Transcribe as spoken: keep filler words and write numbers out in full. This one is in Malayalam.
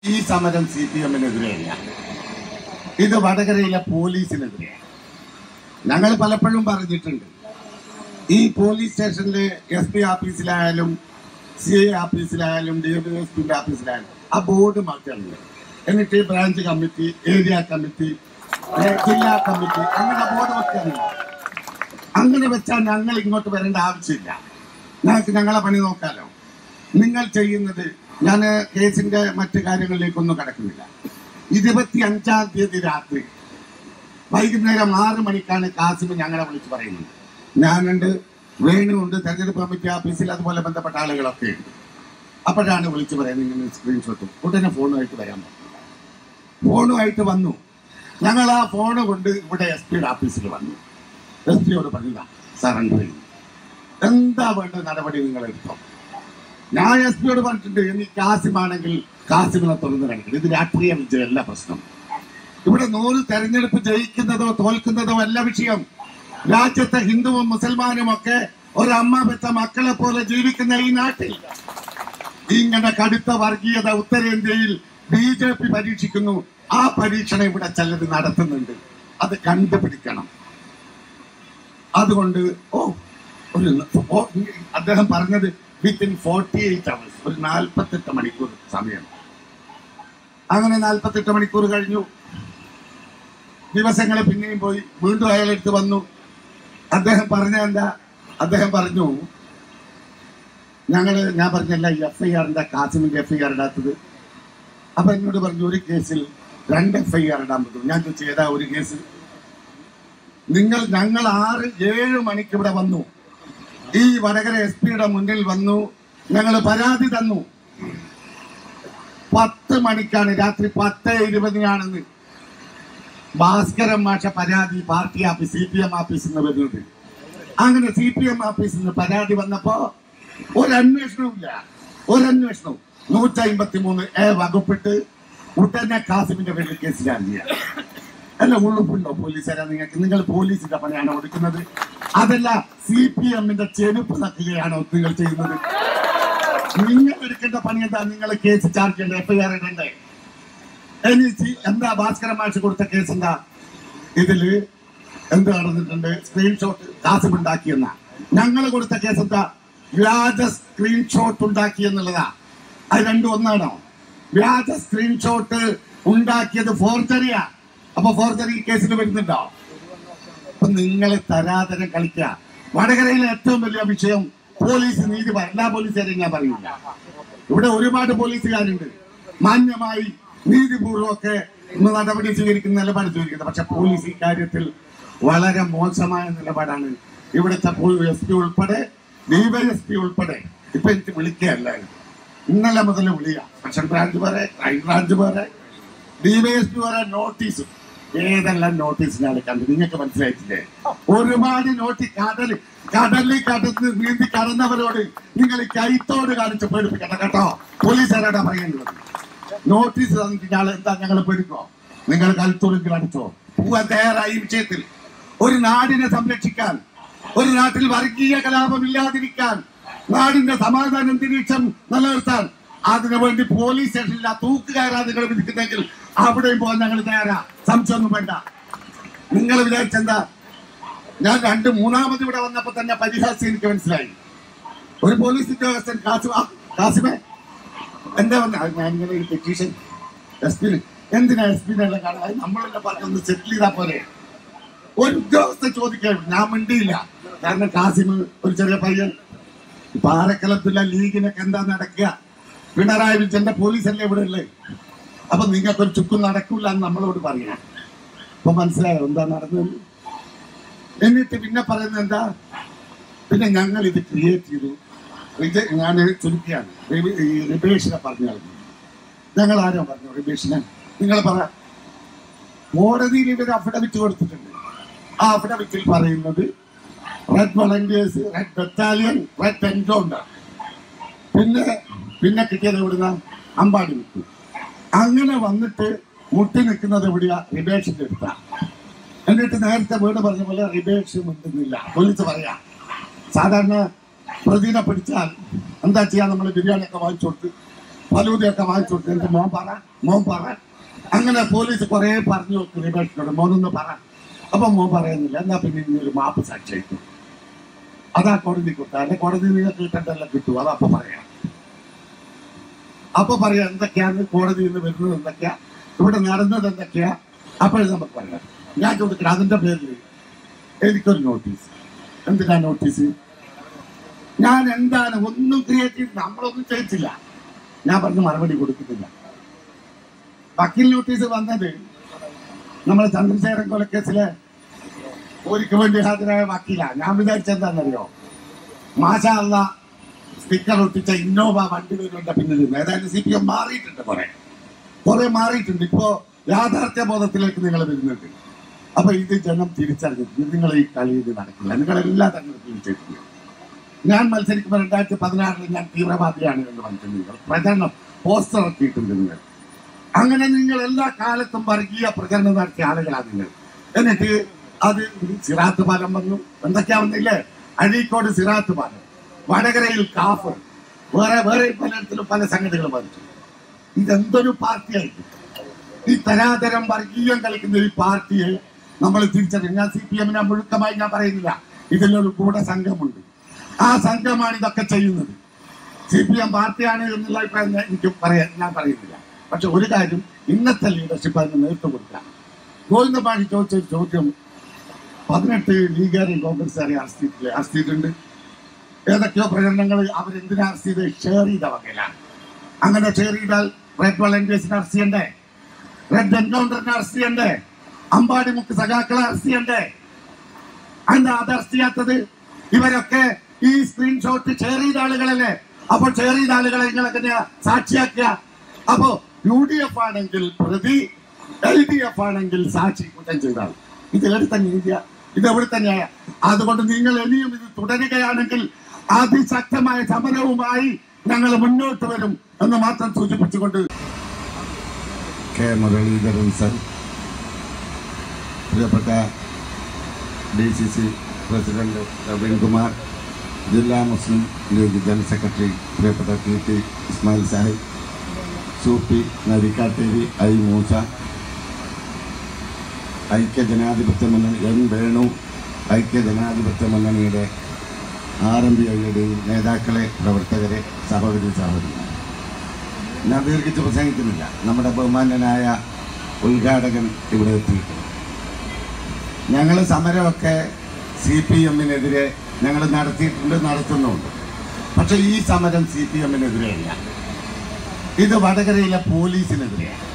ഈ സമരം സി പി എമ്മിനെതിരെയല്ല, ഇത് വടകരയിലെ പോലീസിനെതിരെയാണ്. ഞങ്ങൾ പലപ്പോഴും പറഞ്ഞിട്ടുണ്ട്, ഈ പോലീസ് സ്റ്റേഷനിലെ എസ് പി ഓഫീസിലായാലും സി ഐ ഓഫീസിലായാലും ഡി വൈ എസ് പിന്റെ ഓഫീസിലായാലും ആ ബോർഡ് മാറ്റുന്നുണ്ട്. എന്നിട്ട് ബ്രാഞ്ച് കമ്മിറ്റി, ഏരിയ കമ്മിറ്റി, ജില്ലാ കമ്മിറ്റി അങ്ങനെ ബോർഡ് വെക്കുന്നില്ല. അങ്ങനെ വെച്ചാൽ ഞങ്ങൾ ഇങ്ങോട്ട് വരേണ്ട ആവശ്യമില്ല. ഞങ്ങൾക്ക് ഞങ്ങളെ പണി നോക്കാലോ. നിങ്ങൾ ചെയ്യുന്നത്, ഞാൻ കേസിന്റെ മറ്റു കാര്യങ്ങളിലേക്കൊന്നും കടക്കുന്നില്ല. ഇരുപത്തി അഞ്ചാം തീയതി രാത്രി വൈകുന്നേരം ആറ് മണിക്കാണ് കാസിം ഞങ്ങളെ വിളിച്ച് പറയുന്നത്. ഞാനുണ്ട്, വേണുണ്ട്, തെരഞ്ഞെടുപ്പ് കമ്മിറ്റി ഓഫീസിൽ അതുപോലെ ബന്ധപ്പെട്ട ആളുകളൊക്കെ ഉണ്ട്. അപ്പോഴാണ് വിളിച്ച് പറയുന്നത് ഇങ്ങനെ സ്ക്രീൻഷോട്ടും. ഉടനെ ഫോണുമായിട്ട് വരാൻ പറ്റും. ഫോണുമായിട്ട് വന്നു. ഞങ്ങൾ ആ ഫോണ് കൊണ്ട് ഇവിടെ എസ് പിയുടെ ഓഫീസിൽ വന്നു. എസ് പിയോട് പറഞ്ഞ സറണ്ടർ ചെയ്തു, എന്താ വേണ്ട നടപടി നിങ്ങൾ എടുത്തോ. ഞാൻ എസ് പിയോട് പറഞ്ഞിട്ടുണ്ട്, ഇനി കാസിമാണെങ്കിൽ കാസിമിനെ തുറന്നു കാണിക്കണം. ഇത് രാഷ്ട്രീയ വിജയമല്ല പ്രശ്നം. ഇവിടെ നൂറ് തെരഞ്ഞെടുപ്പ് ജയിക്കുന്നതോ തോൽക്കുന്നതോ അല്ല വിഷയം. രാജ്യത്തെ ഹിന്ദുവും മുസൽമാനും ഒക്കെ ഒരമ്മ പെറ്റ മക്കളെ പോലെ ജീവിക്കുന്ന ഈ നാട്ടിൽ ഇങ്ങനെ കടുത്ത വർഗീയത ഉത്തരേന്ത്യയിൽ ബി ജെ പി പരീക്ഷിക്കുന്നു. ആ പരീക്ഷണം ഇവിടെ ചിലത് നടത്തുന്നുണ്ട്. അത് കണ്ടുപിടിക്കണം. അതുകൊണ്ട് ഓ ഒരു അദ്ദേഹം പറഞ്ഞത് വിത്തിൻ ഫോർട്ടി എയ്റ്റ് അവേഴ്സ്, ഒരു നാൽപ്പത്തെട്ട് മണിക്കൂർ സമയം. അങ്ങനെ നാൽപ്പത്തെട്ട് മണിക്കൂർ കഴിഞ്ഞു. ദിവസങ്ങൾ പിന്നെയും പോയി. വീണ്ടും അയാളെടുത്ത് വന്നു. അദ്ദേഹം പറഞ്ഞ എന്താ? അദ്ദേഹം പറഞ്ഞു, ഞങ്ങള് ഞാൻ പറഞ്ഞല്ല എഫ് ഐ ആറിന്റെ കാസിമിന്റെ എഫ് ഐ ആർ ഇടാത്തത്. അപ്പൊ എന്നോട് പറഞ്ഞു, ഒരു കേസിൽ രണ്ട് എഫ് ഐ ആർ ഇടാൻ പറ്റും. ഞാൻ ചോദിച്ചു, ഏതാ ഒരു കേസ്? നിങ്ങൾ ഞങ്ങൾ ആറ് ഏഴ് മണിക്ക് ഇവിടെ വന്നു. ഈ വടകര എസ് പിയുടെ മുന്നിൽ വന്നു. ഞങ്ങൾ പരാതി തന്നു. പത്ത് മണിക്കാണ്, രാത്രി പത്ത് ഇരുപതിനാണെന്ന് ഭാസ്കരൻ മാഷ പരാതി party office C P M ഓഫീസിൽ നിന്ന് വരുന്നത്. അങ്ങനെ സി പി എം ഓഫീസിൽ നിന്ന് പരാതി വന്നപ്പോ ഒരന്വേഷണവും ഇല്ല. ഒരന്വേഷണവും നൂറ്റി അമ്പത്തി മൂന്ന് എ വകുപ്പിട്ട് ഉടനെ കാസിമിന്റെ പേരിൽ കേസ് ചാർജ്. അല്ല, ഉള്ളുപ്പുണ്ടോ പോലീസുകാരാ നിങ്ങൾക്ക്? നിങ്ങൾ പോലീസിന്റെ പണിയാണോ എടുക്കുന്നത്? അതല്ല സി പി എമ്മിന്റെ ചെരുപ്പ് നക്കുകയാണോ നിങ്ങൾ ചെയ്യുന്നത്? നിങ്ങൾ എടുക്കേണ്ട പണി എന്താ? നിങ്ങൾ കേസ് ചാർജ് ചെയ്യേണ്ട, എഫ് ഐ ആർ ഇടണ്ടേ? ഇനി എന്താ ഭാസ്കരൻ മാഷ് കൊടുത്ത കേസ് എന്താ? ഇതില് എന്ത് നടന്നിട്ടുണ്ട്? സ്ക്രീൻഷോട്ട് കാസിം ഉണ്ടാക്കിയെന്ന. ഞങ്ങൾ കൊടുത്ത കേസ് എന്താ? വ്യാജ സ്ക്രീൻഷോട്ട് ഉണ്ടാക്കി എന്നുള്ളതാ. അത് രണ്ടും ഒന്നാണോ? വ്യാജ സ്ക്രീൻഷോട്ട് ഉണ്ടാക്കിയത് ഫോർജറിയാ. അപ്പൊ ഫോർജറി കേസിൽ വരുന്നുണ്ടോ? അപ്പൊ നിങ്ങൾ തരാതരം കളിക്കുക. വടകരയിലെ ഏറ്റവും വലിയ വിഷയം പോലീസ് നീതി. എല്ലാ പോലീസുകാരെയും ഞാൻ പറയില്ല. ഇവിടെ ഒരുപാട് പോലീസുകാരുണ്ട്, മാന്യമായി നീതിപൂർവ്വമൊക്കെ നടപടി സ്വീകരിക്കുന്ന നിലപാട് സ്വീകരിക്കുന്നത്. പക്ഷെ പോലീസ് ഈ കാര്യത്തിൽ വളരെ മോശമായ നിലപാടാണ്. ഇവിടുത്തെ എസ് പി ഉൾപ്പെടെ ഡി വൈ എസ് പി ഉൾപ്പെടെ ഇപ്പൊ എനിക്ക് വിളിക്കുകയല്ല, ഇന്നലെ മുതൽ വിളിയ. സ്പെഷ്യൽ ബ്രാഞ്ച് വരെ, ക്രൈം ബ്രാഞ്ച് വരെ, ഡി വൈ എസ് പി വരെ നോട്ടീസ്. ഏതെല്ലാം നോട്ടീസിനാണ് കണ്ടത്? നിങ്ങൾക്ക് മനസ്സിലായിട്ടില്ലേ? ഒരുപാട് നോട്ടീസ്. കടൽ കടലിൽ കടന്ന് നീന്തി കടന്നവരോട് നിങ്ങൾ കൈത്തോട് കാണിച്ച് പേടിപ്പിക്കട്ടെ കേട്ടോ. പോലീസുകാരോടാ പറയുന്നത്. നോട്ടീസ് തന്നിട്ട് ഞാൻ എന്താ ഞങ്ങൾ പേടിക്കോ? നിങ്ങൾ കൽത്തുറുങ്കിൽ അടിച്ചോ? പോവാൻ തയ്യാറായി വിഷയത്തിൽ. ഒരു നാടിനെ സംരക്ഷിക്കാൻ, ഒരു നാട്ടിൽ വർഗീയ കലാപമില്ലാതിരിക്കാൻ, നാടിന്റെ സമാധാന അന്തരീക്ഷം നിലനിർത്താൻ, അതിനുവേണ്ടി പോലീസ് സ്റ്റേഷനിൽ ആ തൂക്കുകയറാ നിങ്ങൾ വിധിക്കുന്നെങ്കിൽ അവിടെയും പോകാൻ ഞങ്ങൾ തയ്യാറാ. സംശയമൊന്നും വേണ്ട. നിങ്ങൾ വിചാരിച്ചെന്താ? ഞാൻ രണ്ട് മൂന്നാമത് ഇവിടെ വന്നപ്പോ തന്നെ പരിഹാസം എനിക്ക് മനസ്സിലായി. ഒരു പോലീസ് ഉദ്യോഗസ്ഥൻ കാസിമ കാസിമേ എന്താ പറഞ്ഞ ഞാനിങ്ങനെ ഒരു പെറ്റീഷൻ എസ് പി എന്തിനാ എസ് പിന്നെല്ലാം കാണുന്നത്? നമ്മളെല്ലാം പറഞ്ഞൊന്ന് സെറ്റിൽ ചെയ്താൽ പോലെ. ഒരു ഉദ്യോഗസ്ഥൻ ചോദിക്കാൻ ഞാൻ മിണ്ടിയില്ല. കാരണം കാസിം ഒരു ചെറിയ പയ്യൻ. പാറക്കലത്തുള്ള ലീഗിനൊക്കെ എന്താ നടക്കുക? പിണറായി വിജയന്റെ പോലീസല്ലേ ഇവിടെ ഉള്ളത്? അപ്പൊ നിങ്ങൾക്കൊരു ചുക്കും നടക്കില്ല എന്ന് നമ്മളോട് പറയാം. അപ്പൊ മനസ്സിലായോ എന്താ നടന്നത്? എന്നിട്ട് പിന്നെ പറയുന്നത് എന്താ? പിന്നെ ഞങ്ങൾ ഇത് ക്രിയേറ്റ് ചെയ്തു. ഇത് ഞാൻ ചുരുക്കിയാണ്. റിബേഷിനെ പറഞ്ഞു. ഞങ്ങൾ ആരോ പറഞ്ഞു റിബേഷിനെ? നിങ്ങൾ പറ. കോടതിയിൽ ഇവർ അഫിഡവിറ്റ് കൊടുത്തിട്ടുണ്ട്. ആ അഫിഡവിറ്റിൽ പറയുന്നത് red volunteers, red battalion, red encounter. പിന്നെ പിന്നെ കിട്ടിയത് എവിടുന്ന? അമ്പാടി വിട്ടു. അങ്ങനെ വന്നിട്ട് മുട്ടി നിൽക്കുന്നത് എവിടെയാ? റിബേഷിന്റെ അടുത്താ. എന്നിട്ട് നേരത്തെ വീട് പറഞ്ഞ പോലെ റിബേഷ് മുട്ടുന്നില്ല. പോലീസ് പറയാ സാധാരണ പ്രതിനെ പിടിച്ചാൽ എന്താ ചെയ്യാ? നമ്മൾ ബിരിയാണി ഒക്കെ വാങ്ങിച്ചു കൊടുത്ത് ഫലൂദയൊക്കെ വാങ്ങിച്ചു കൊടുത്തു. എനിക്ക് മോൻ പറ മോൻ പറ അങ്ങനെ പോലീസ് കുറെ പറഞ്ഞു നോക്കി റിബേഷനോട് മോനൊന്ന് പറ. അപ്പൊ മോൻ പറയുന്നില്ല. എന്നാ പിന്നെ ഇനി ഒരു മാപ്പ് സാക്ഷി അയക്കും. അതാ കോടതി കൊടുത്ത അല്ലെ കോടതി നിങ്ങൾക്ക് കിട്ടേണ്ടതെല്ലാം കിട്ടും. അത് അപ്പൊ പറയാം. അപ്പൊ പറയാം എന്തൊക്കെയാണ് കോടതിയിൽ നിന്ന് വരുന്നത്, എന്തൊക്കെയാ ഇവിടെ നടന്നത്, എന്തൊക്കെയാ അപ്പോഴും നമുക്ക് പറയാം. ഞാൻ ചോദിക്കണം അതിന്റെ പേരിൽ എനിക്കൊരു നോട്ടീസ്. എന്തിനാ നോട്ടീസ്? ഞാൻ എന്താണ് ഒന്നും ക്രിയേറ്റ് ചെയ്ത് നമ്മളൊന്നും ചെയ്തില്ല. ഞാൻ പറഞ്ഞ് മറുപടി കൊടുക്കുന്നില്ല. വക്കീൽ നോട്ടീസ് വന്നത് നമ്മളെ ചന്ദ്രശേഖരൻ കൊലക്കേസിലെ ഒരിക്കൽ വേണ്ടി ഹാജരായ വക്കീല. ഞാൻ വിചാരിച്ചെന്താണെന്നറിയോ, മാഷാ അല്ലാ സ്റ്റിക്കർ ഒട്ടിച്ച ഇന്നോവ വണ്ടി വരുന്നുണ്ട് പിന്നിൽ നിന്ന്. ഏതായാലും സി പി എം മാറിയിട്ടുണ്ട്, കുറെ കുറെ മാറിയിട്ടുണ്ട്. ഇപ്പോ യാഥാർത്ഥ്യ ബോധത്തിലേക്ക് നിങ്ങൾ വരുന്നുണ്ട്. അപ്പൊ ഇത് ജനം തിരിച്ചറിഞ്ഞിട്ടുണ്ട്. നിങ്ങൾ ഈ കളി ഇത് നടക്കില്ല. നിങ്ങളെല്ലാ തെരഞ്ഞെടുപ്പിലും ചെയ്തിട്ടുണ്ട്. ഞാൻ മത്സരിക്കുമ്പോൾ രണ്ടായിരത്തി പതിനാറിൽ ഞാൻ തീവ്രവാദിയാണ് എന്ന് പറഞ്ഞിട്ടുണ്ട്. നിങ്ങൾ പ്രചരണം പോസ്റ്റർ ഇറക്കിയിട്ടുണ്ട്. നിങ്ങൾ അങ്ങനെ നിങ്ങൾ എല്ലാ കാലത്തും വർഗീയ പ്രചരണം നടത്തിയ ആളുകളാണ് നിങ്ങൾ. എന്നിട്ട് അത് സിറാത്ത് പാലം വന്നു, എന്തൊക്കെയാ വന്നില്ലേ? അഴീക്കോട് സിറാത്ത് പാലം, വടകരയിൽ കാഫ്, വേറെ വേറെ പലയിടത്തിലും പല സംഗതികളും വന്നിട്ടുണ്ട്. ഇതെന്തൊരു പാർട്ടിയായിരിക്കും? ഈ തരാതരം വർഗീയം കളിക്കുന്ന ഈ പാർട്ടിയെ നമ്മൾ തിരിച്ചറിയും. ഞാൻ സി പി എമ്മിനെ മുഴുക്കമായി ഞാൻ പറയുന്നില്ല. ഇതിലൊരു ഗൂഢസംഘമുണ്ട്. ആ സംഘമാണ് ഇതൊക്കെ ചെയ്യുന്നത്. സി പി എം പാർട്ടിയാണ് എന്നുള്ള അഭിപ്രായം എനിക്ക് പറയാൻ ഞാൻ പറയുന്നില്ല. പക്ഷെ ഒരു കാര്യം, ഇന്നത്തെ ലീഡർഷിപ്പ് അതിന് നേതൃത്വം കൊടുക്കാം. ഗോവിന്ദമാണി ചോദിച്ചൊരു ചോദ്യം, പതിനെട്ട് ലീഗുകാരെയും കോൺഗ്രസ്സുകാരെയും അറസ്റ്റ് ചെയ്തിട്ടില്ലേ? അറസ്റ്റ് ചെയ്തിട്ടുണ്ട്. ഏതൊക്കെയോ പ്രചരണങ്ങൾ അവരെന്തിനാ അറസ്റ്റ് ചെയ്ത്? ഷെയർ ചെയ്ത വകയിലാണ്. അങ്ങനെ ഷെയർ ചെയ്താൽ റെഡ് വളണ്ടിയേഴ്സിനെ അറസ്റ്റ് ചെയ്യണ്ടേ? റെഡ് എൻകൗണ്ടറിനെ അറസ്റ്റ് ചെയ്യണ്ടേ? അമ്പാടി മുക്ക് സഖാക്കളെ അറസ്റ്റ് ചെയ്യണ്ടേ? എന്താ അത് അറസ്റ്റ് ചെയ്യാത്തത്? ഇവരൊക്കെ ഈ സ്ക്രീൻഷോട്ട് ഷെയർ ചെയ്ത ആളുകളല്ലേ? അപ്പോൾ ഷെയർ ചെയ്ത ആളുകളെ നിങ്ങൾ എങ്ങനെയാ സാക്ഷിയാക്കുക? അപ്പോ യു ഡി എഫ് ആണെങ്കിൽ പ്രതി, എൽ ഡി എഫ് ആണെങ്കിൽ സാക്ഷി കുറ്റം ചെയ്താൽ ഇത് എവിടെ തന്നെ ഇന്ത്യ? ഇത് എവിടെ തന്നെയായ? അതുകൊണ്ട് നിങ്ങൾ ഇനിയും ഇത് തുടരുകയാണെങ്കിൽ അതിശക്തമായ സമരവുമായി ഞങ്ങൾ മുന്നോട്ട് വരും എന്ന് മാത്രം സൂചിപ്പിച്ചുകൊണ്ട് കെ മുരളീധരൻ സർ, പ്രിയപ്പെട്ട D C C president Raveenkumar, ജില്ലാ മുസ്ലിം ലീഗ് ജനറൽ സെക്രട്ടറി പ്രിയപ്പെട്ട T T Ismail Sahib, Soopy Narikkattery, I Moosa, ഐക്യ ജനാധിപത്യ മുന്നണി എൻ വേണു, ഐക്യ ജനാധിപത്യ മുന്നണിയുടെ ആർ എം പി ഐയുടെയും നേതാക്കളെ, പ്രവർത്തകരെ, സഹോദരി സഹോദരിമാർ, ഞാൻ ദീർഘിച്ച് പ്രസംഗിക്കുന്നില്ല. നമ്മുടെ ബഹുമാന്യനായ ഉദ്ഘാടകൻ ഇവിടെ എത്തിയിട്ടുണ്ട്. ഞങ്ങൾ സമരമൊക്കെ സി പി എമ്മിനെതിരെ ഞങ്ങൾ നടത്തിയിട്ടുണ്ട്, നടത്തുന്നുണ്ട്. പക്ഷെ ഈ സമരം സി പി എമ്മിനെതിരെയല്ല, ഇത് വടകരയിലെ പോലീസിനെതിരെയാണ്.